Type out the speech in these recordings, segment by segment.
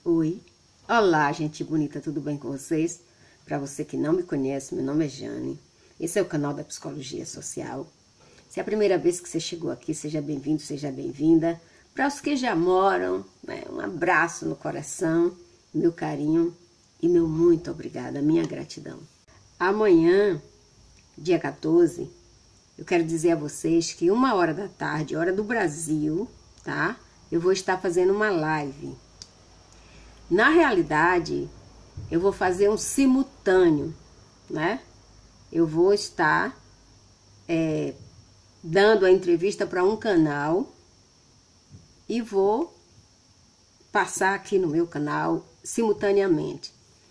Oi, olá gente bonita, tudo bem com vocês? Para você que não me conhece, meu nome é Jane, esse é o canal da Psicologia Social. Se é a primeira vez que você chegou aqui, seja bem-vindo, seja bem-vinda. Para os que já moram, um abraço no coração, meu carinho e meu muito obrigada, minha gratidão. Amanhã, dia 14, eu quero dizer a vocês que 1h da tarde, hora do Brasil, tá? Eu vou estar fazendo uma live. Na realidade, eu vou fazer um simultâneo, né? Eu vou estar dando a entrevista para um canal e vou passar aqui no meu canal simultaneamente.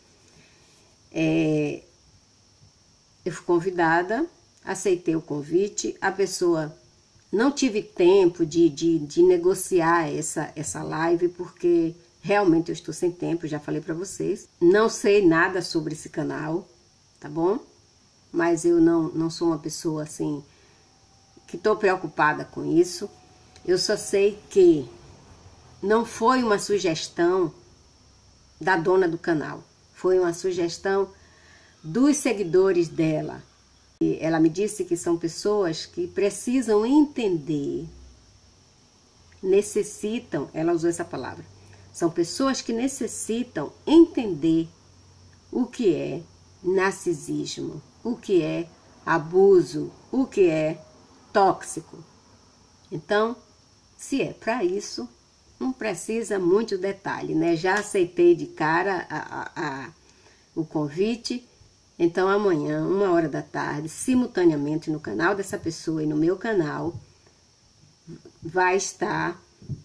Eu fui convidada, aceitei o convite, a pessoa não tive tempo de negociar essa live, porque realmente eu estou sem tempo, já falei para vocês. Não sei nada sobre esse canal, tá bom? Mas eu não sou uma pessoa assim, que estou preocupada com isso. Eu só sei que não foi uma sugestão da dona do canal. Foi uma sugestão dos seguidores dela. E ela me disse que são pessoas que precisam entender, necessitam, ela usou essa palavra, são pessoas que necessitam entender o que é narcisismo, o que é abuso, o que é tóxico. Então, se é para isso, não precisa muito detalhe, né? Já aceitei de cara o convite. Então, amanhã, 1h da tarde, simultaneamente no canal dessa pessoa e no meu canal, vai estar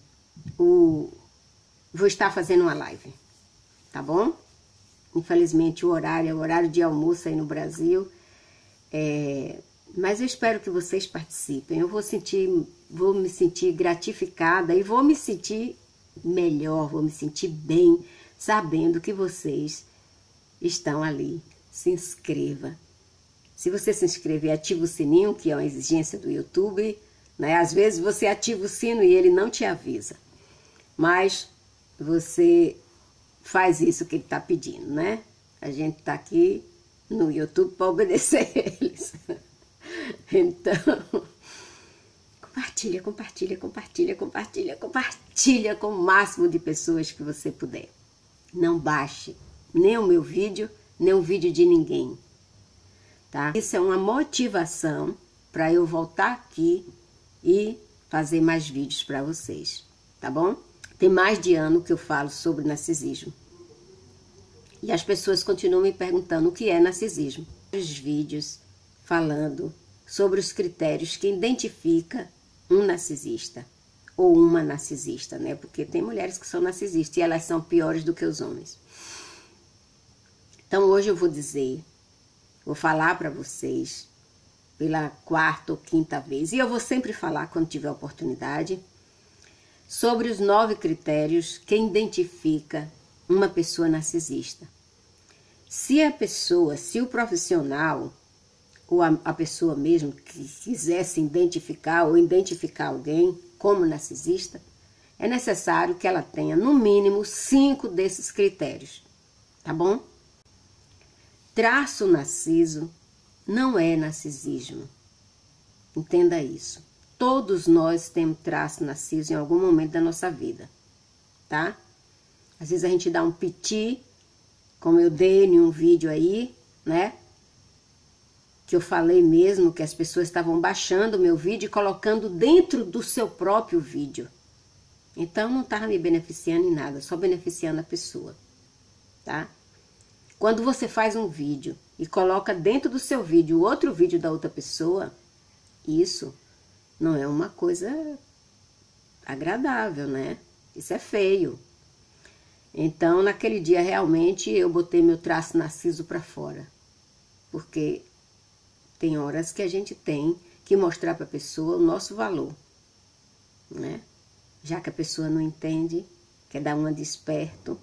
vou estar fazendo uma live, tá bom? Infelizmente, o horário é o horário de almoço aí no Brasil, mas eu espero que vocês participem. Eu vou me sentir gratificada e vou me sentir melhor, vou me sentir bem, sabendo que vocês estão ali. Se inscreva. Se você se inscrever, ativa o sininho, que é uma exigência do YouTube, né? Às vezes você ativa o sino e ele não te avisa, mas você faz isso que ele está pedindo, né? A gente está aqui no YouTube para obedecer eles. Então, compartilha com o máximo de pessoas que você puder. Não baixe nem o meu vídeo, nem o vídeo de ninguém, tá? Isso é uma motivação para eu voltar aqui e fazer mais vídeos para vocês, tá bom? Tem mais de ano que eu falo sobre narcisismo. E as pessoas continuam me perguntando o que é narcisismo. Os vídeos falando sobre os critérios que identifica um narcisista ou uma narcisista, né? Porque tem mulheres que são narcisistas e elas são piores do que os homens. Então hoje eu vou falar para vocês pela 4ª ou 5ª vez, e eu vou sempre falar quando tiver oportunidade, sobre os 9 critérios que identifica uma pessoa narcisista. Se o profissional, ou a pessoa mesmo que quiser se identificar ou identificar alguém como narcisista, é necessário que ela tenha no mínimo 5 desses critérios, tá bom? Traço narciso não é narcisismo. Entenda isso. Todos nós temos traço narciso em algum momento da nossa vida, tá? Às vezes a gente dá um piti, como eu dei em um vídeo aí, né? Que eu falei mesmo que as pessoas estavam baixando o meu vídeo e colocando dentro do seu próprio vídeo. Então não estava me beneficiando em nada, só beneficiando a pessoa, tá? Quando você faz um vídeo e coloca dentro do seu vídeo outro vídeo da outra pessoa, isso não é uma coisa agradável, né? Isso é feio. Então, naquele dia, realmente, eu botei meu traço narciso para fora. Porque tem horas que a gente tem que mostrar para a pessoa o nosso valor, né? Já que a pessoa não entende, quer dar uma de esperto,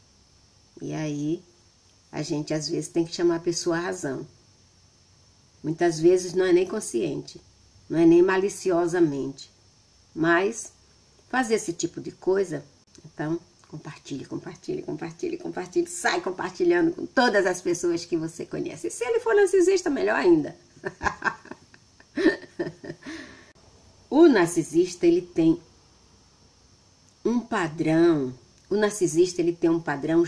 e aí a gente, às vezes, tem que chamar a pessoa à razão. Muitas vezes não é nem consciente, não é nem maliciosamente. Mas fazer esse tipo de coisa, então, Compartilhe, compartilhe, compartilhe, compartilhe. Sai compartilhando com todas as pessoas que você conhece. E se ele for narcisista, melhor ainda. O narcisista, ele tem um padrão. O narcisista, ele tem um padrão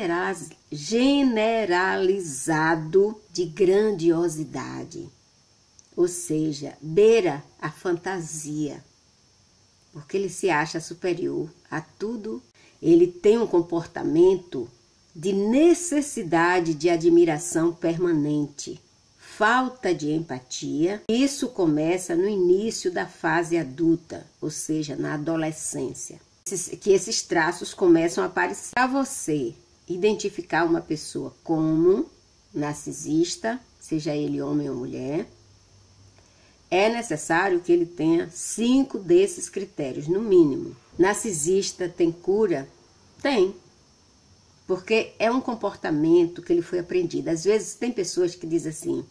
generalizado de grandiosidade. Ou seja, beira a fantasia. Porque ele se acha superior a tudo. Ele tem um comportamento de necessidade de admiração permanente, falta de empatia. Isso começa no início da fase adulta, ou seja, na adolescência. Que esses traços começam a aparecer. Para você identificar uma pessoa como narcisista, seja ele homem ou mulher, é necessário que ele tenha 5 desses critérios, no mínimo. Narcisista tem cura? Tem. Porque é um comportamento que ele foi aprendido. Às vezes tem pessoas que dizem assim,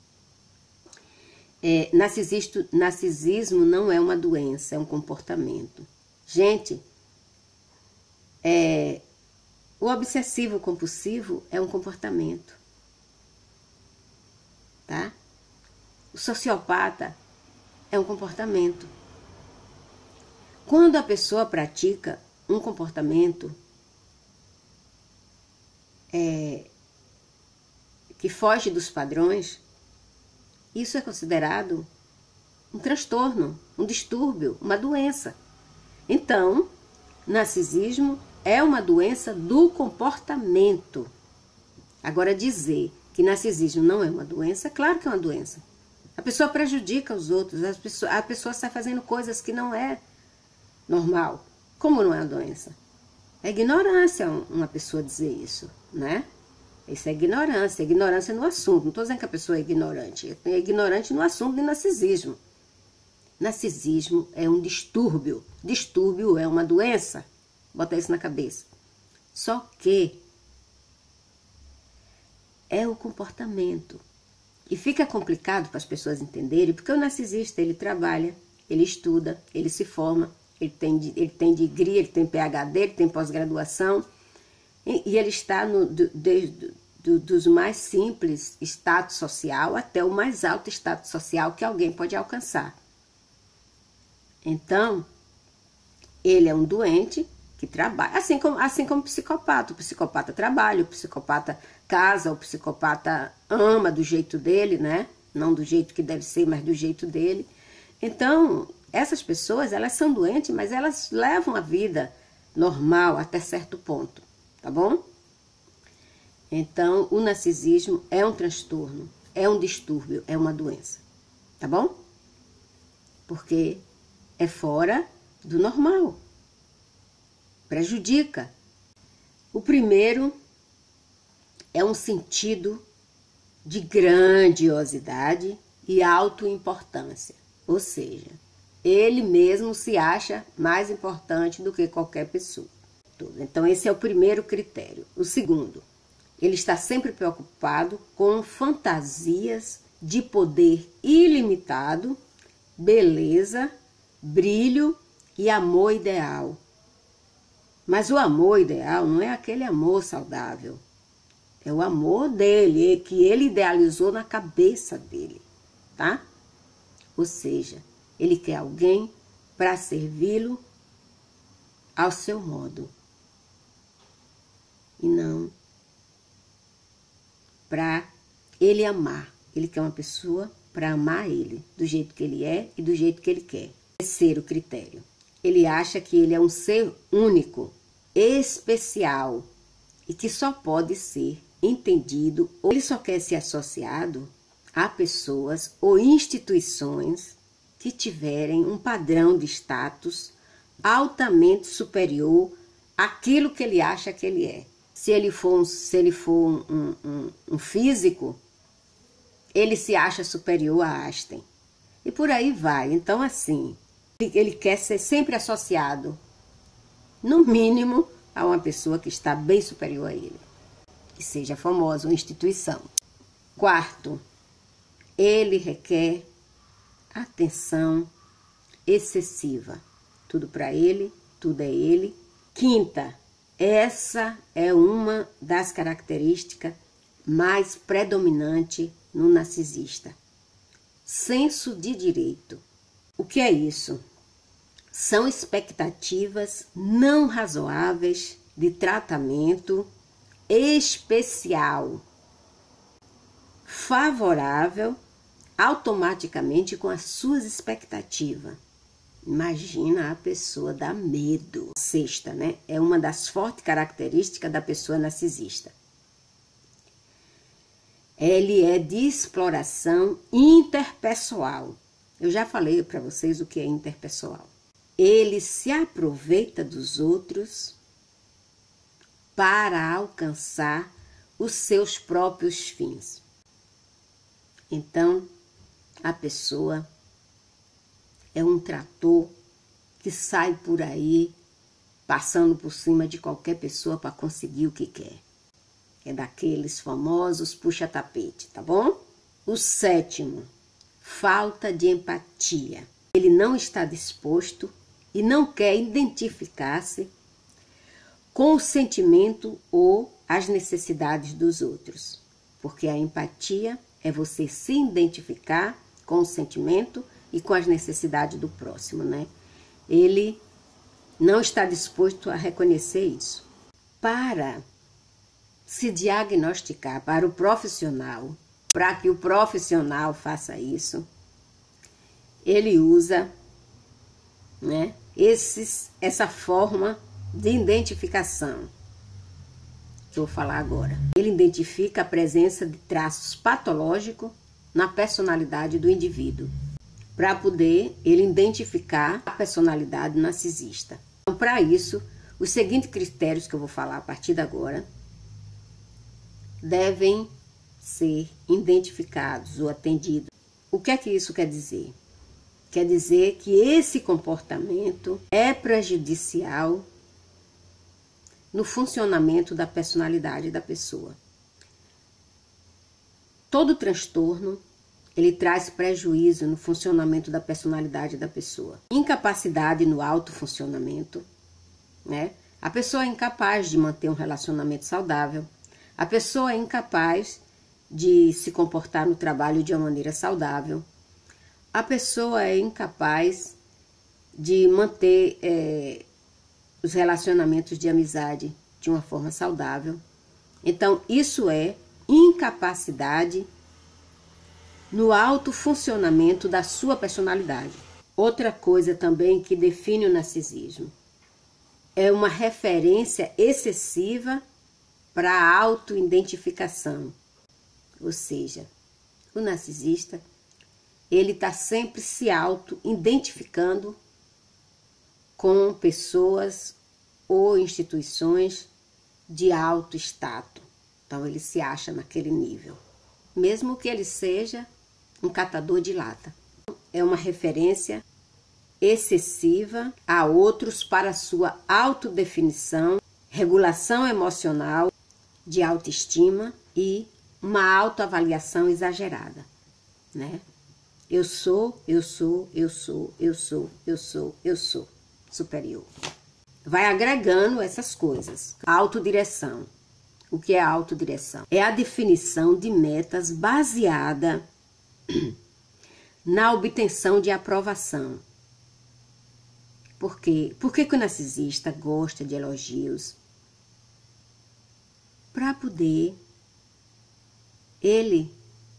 narcisismo não é uma doença, é um comportamento. Gente, o obsessivo compulsivo é um comportamento. Tá? O sociopata é um comportamento. Quando a pessoa pratica um comportamento que foge dos padrões, isso é considerado um transtorno, um distúrbio, uma doença. Então, narcisismo é uma doença do comportamento. Agora, dizer que narcisismo não é uma doença, claro que é uma doença. A pessoa prejudica os outros, a pessoa sai fazendo coisas que não é normal. Como não é uma doença? É ignorância uma pessoa dizer isso, né? Isso é ignorância no assunto. Não estou dizendo que a pessoa é ignorante. É ignorante no assunto de narcisismo. Narcisismo é um distúrbio. Distúrbio é uma doença. Bota isso na cabeça. Só que é o comportamento. E fica complicado para as pessoas entenderem, porque o narcisista, ele trabalha, ele estuda, ele se forma, ele tem degree, ele tem PhD, ele tem pós-graduação, e ele está dos mais simples status social até o mais alto status social que alguém pode alcançar. Então, ele é um doente que trabalha, assim como o psicopata. O psicopata trabalha, o psicopata casa, o psicopata ama do jeito dele, né? Não do jeito que deve ser, mas do jeito dele. Então, essas pessoas, elas são doentes, mas elas levam a vida normal até certo ponto, tá bom? Então, o narcisismo é um transtorno, é um distúrbio, é uma doença, tá bom? Porque é fora do normal. Prejudica. O primeiro é um sentido de grandiosidade e autoimportância. Ou seja, ele mesmo se acha mais importante do que qualquer pessoa. Então, esse é o primeiro critério. O segundo, ele está sempre preocupado com fantasias de poder ilimitado, beleza, brilho e amor ideal. Mas o amor ideal não é aquele amor saudável. É o amor dele, que ele idealizou na cabeça dele, tá? Ou seja, ele quer alguém para servi-lo ao seu modo. E não para ele amar. Ele quer uma pessoa para amar ele, do jeito que ele é e do jeito que ele quer. Terceiro critério. Ele acha que ele é um ser único, especial e que só pode ser entendido, ou ele só quer ser associado a pessoas ou instituições que tiverem um padrão de status altamente superior àquilo que ele acha que ele é. Se ele for um físico, ele se acha superior a Einstein. E por aí vai. Então, assim, ele quer ser sempre associado, no mínimo, a uma pessoa que está bem superior a ele, que seja famosa, uma instituição. Quarto, ele requer atenção excessiva. Tudo para ele, tudo é ele. Quinta, Essa é uma das características mais predominantes no narcisista. Senso de direito. O que é isso? São expectativas não razoáveis de tratamento especial, favorável automaticamente com as suas expectativas. Imagina, a pessoa dá medo. Sexta, né? É uma das fortes características da pessoa narcisista. Ele é de exploração interpessoal. Eu já falei para vocês o que é interpessoal. Ele se aproveita dos outros para alcançar os seus próprios fins. Então, a pessoa é um trator que sai por aí passando por cima de qualquer pessoa para conseguir o que quer. É daqueles famosos puxa-tapete, tá bom? O sétimo, falta de empatia. Ele não está disposto e não quer identificar-se com o sentimento ou as necessidades dos outros. Porque a empatia é você se identificar com o sentimento e com as necessidades do próximo, né? Ele não está disposto a reconhecer isso. Para se diagnosticar para o profissional, para que o profissional faça isso, ele usa, né, essa forma de identificação que eu vou falar agora. Ele identifica a presença de traços patológicos na personalidade do indivíduo, para poder ele identificar a personalidade narcisista. Então, para isso, os seguintes critérios que eu vou falar a partir de agora devem ser identificados ou atendidos. O que é que isso quer dizer? Quer dizer que esse comportamento é prejudicial no funcionamento da personalidade da pessoa. Todo transtorno, ele traz prejuízo no funcionamento da personalidade da pessoa. Incapacidade no autofuncionamento, né? A pessoa é incapaz de manter um relacionamento saudável. A pessoa é incapaz de se comportar no trabalho de uma maneira saudável. A pessoa é incapaz de manter os relacionamentos de amizade de uma forma saudável. Então, isso é incapacidade no autofuncionamento da sua personalidade. Outra coisa também que define o narcisismo é uma referência excessiva para a autoidentificação. Ou seja, o narcisista, ele está sempre se auto-identificando com pessoas ou instituições de alto status. Então, ele se acha naquele nível, mesmo que ele seja um catador de lata. É uma referência excessiva a outros para sua autodefinição, regulação emocional, de autoestima e uma autoavaliação exagerada, né? Eu sou superior. Vai agregando essas coisas. Autodireção. O que é autodireção? É a definição de metas baseada na obtenção de aprovação. Por quê? Por que o narcisista gosta de elogios? Para poder ele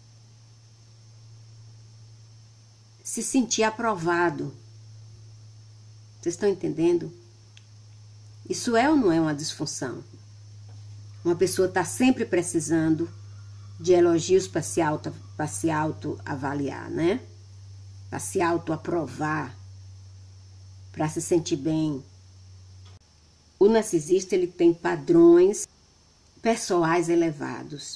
se sentir aprovado. Vocês estão entendendo? Isso é ou não é uma disfunção? Uma pessoa está sempre precisando de elogios para se autoavaliar, né? Para se autoaprovar, para se sentir bem. O narcisista, ele tem padrões pessoais elevados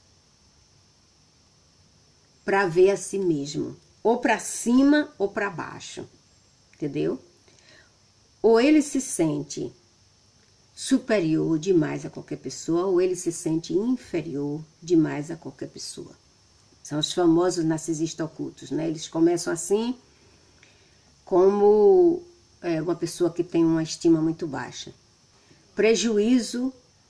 para ver a si mesmo, ou para cima ou para baixo, entendeu? Ou ele se sente superior demais a qualquer pessoa, ou ele se sente inferior demais a qualquer pessoa. São os famosos narcisistas ocultos, né? Eles começam assim, como uma pessoa que tem uma estima muito baixa. Prejuízo,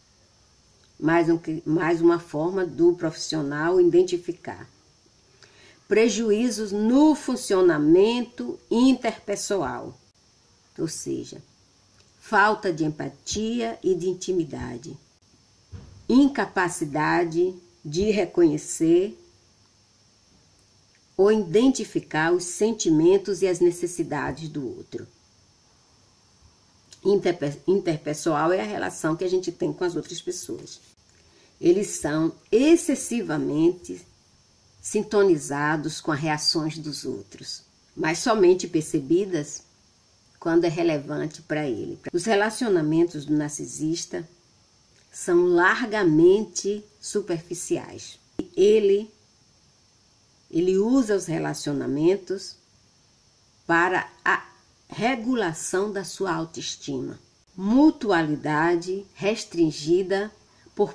mais uma forma do profissional identificar. Prejuízos no funcionamento interpessoal, ou seja, falta de empatia e de intimidade, incapacidade de reconhecer ou identificar os sentimentos e as necessidades do outro. Interpessoal é a relação que a gente tem com as outras pessoas. Eles são excessivamente sintonizados com as reações dos outros, mas somente percebidas quando é relevante para ele. Os relacionamentos do narcisista são largamente superficiais. Ele usa os relacionamentos para a regulação da sua autoestima. Mutualidade restringida por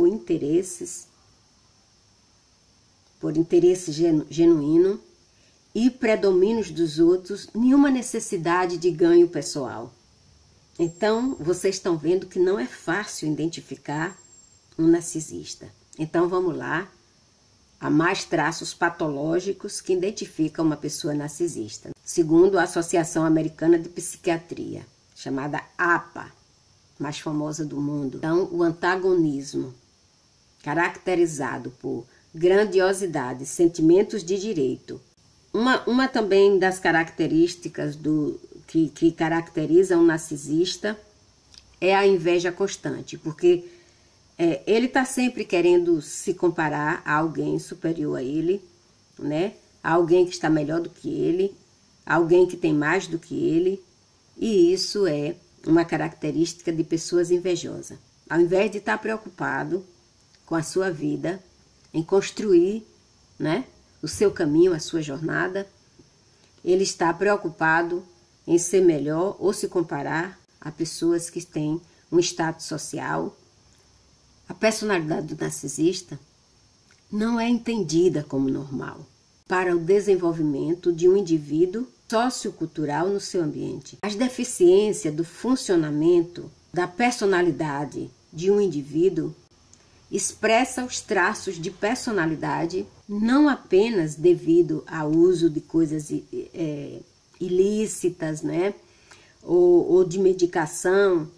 interesse genuíno e predomínios dos outros, nenhuma necessidade de ganho pessoal. Então, vocês estão vendo que não é fácil identificar um narcisista. Então, vamos lá. Há mais traços patológicos que identificam uma pessoa narcisista, segundo a Associação Americana de Psiquiatria, chamada APA, mais famosa do mundo. Então, o antagonismo, caracterizado por grandiosidade, sentimentos de direito. Uma também das características que caracteriza um narcisista é a inveja constante, porque ele está sempre querendo se comparar a alguém superior a ele, né? A alguém que está melhor do que ele, a alguém que tem mais do que ele, e isso é uma característica de pessoas invejosas. Ao invés de estar preocupado com a sua vida, em construir, né, o seu caminho, a sua jornada, ele está preocupado em ser melhor ou se comparar a pessoas que têm um status social. A personalidade do narcisista não é entendida como normal para o desenvolvimento de um indivíduo sociocultural no seu ambiente. As deficiências do funcionamento da personalidade de um indivíduo expressa os traços de personalidade não apenas devido ao uso de coisas ilícitas, né, ou de medicação.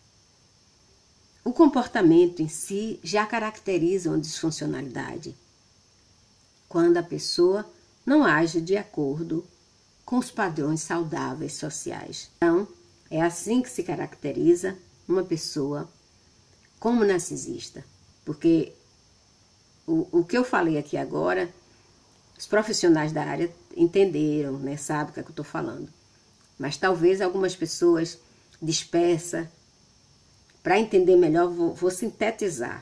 O comportamento em si já caracteriza uma disfuncionalidade, quando a pessoa não age de acordo com os padrões saudáveis sociais. Então, é assim que se caracteriza uma pessoa como narcisista, porque o que eu falei aqui agora, os profissionais da área entenderam, né, sabem o que é que eu estou falando, mas talvez algumas pessoas dispersas, para entender melhor, vou sintetizar.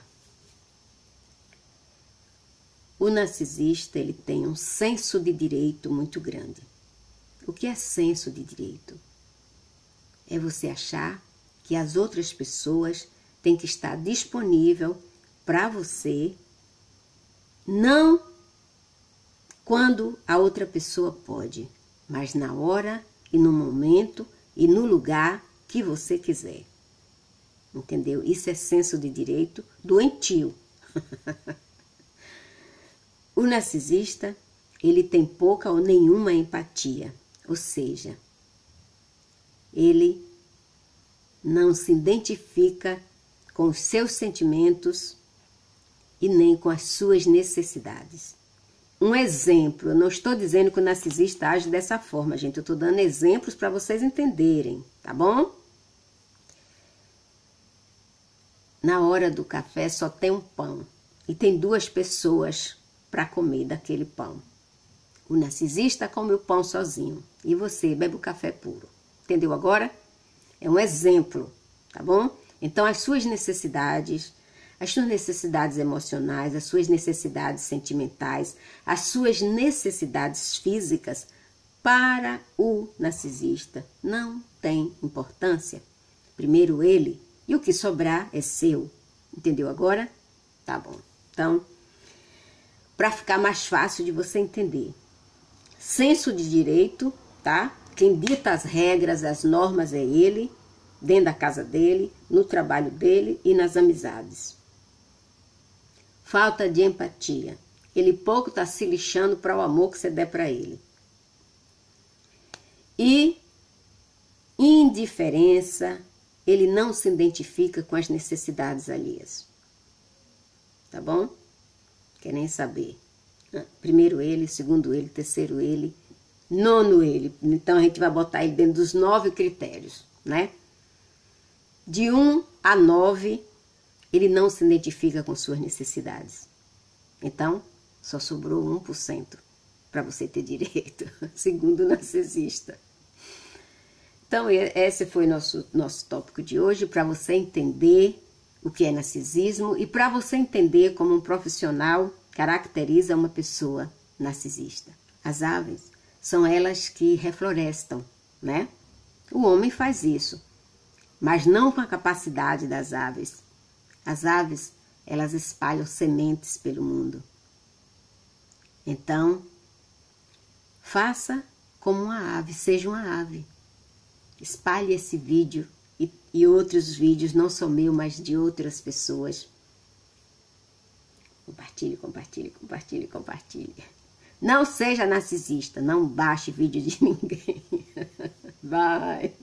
O narcisista, ele tem um senso de direito muito grande. O que é senso de direito? É você achar que as outras pessoas têm que estar disponível para você, não quando a outra pessoa pode, mas na hora e no momento e no lugar que você quiser. Entendeu? Isso é senso de direito doentio. O narcisista, ele tem pouca ou nenhuma empatia, ou seja, ele não se identifica com os seus sentimentos e nem com as suas necessidades. Um exemplo, eu não estou dizendo que o narcisista age dessa forma, gente, eu estou dando exemplos para vocês entenderem, tá bom? Na hora do café só tem um pão e tem 2 pessoas para comer daquele pão. O narcisista come o pão sozinho e você bebe o café puro. Entendeu agora? É um exemplo, tá bom? Então as suas necessidades emocionais, as suas necessidades sentimentais, as suas necessidades físicas para o narcisista não tem importância. Primeiro ele, e o que sobrar é seu. Entendeu agora? Tá bom. Então, para ficar mais fácil de você entender. Senso de direito, tá? Quem dita as regras, as normas é ele, dentro da casa dele, no trabalho dele e nas amizades. Falta de empatia. Ele pouco está se lixando para o amor que você der para ele. E indiferença, ele não se identifica com as necessidades alheias. Tá bom? Quer nem saber. Primeiro ele, segundo ele, terceiro ele, nono ele. Então a gente vai botar ele dentro dos 9 critérios, né? De 1 a 9, ele não se identifica com suas necessidades. Então, só sobrou 1% para você ter direito, segundo o narcisista. Então, esse foi nosso tópico de hoje, para você entender o que é narcisismo e para você entender como um profissional caracteriza uma pessoa narcisista. As aves são elas que reflorestam, né? O homem faz isso, mas não com a capacidade das aves. As aves, elas espalham sementes pelo mundo. Então, faça como uma ave, seja uma ave. Espalhe esse vídeo e outros vídeos, não só meu, mas de outras pessoas. Compartilhe, compartilhe, compartilhe, compartilhe. Não seja narcisista, não baixe vídeo de ninguém. Bye.